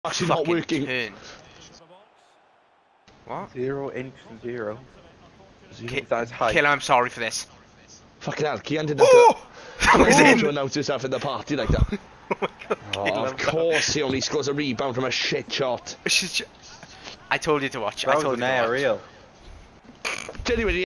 Actually not fucking working. turn. What? 0 inch and 0. That is high. Kill, I'm sorry for this. Fucking hell, Kian did that That was in! to announce himself in the party like that. Oh my god. Oh, of course he only scores a rebound from a shit shot. I told you to watch. That was an aerial. Genuinely.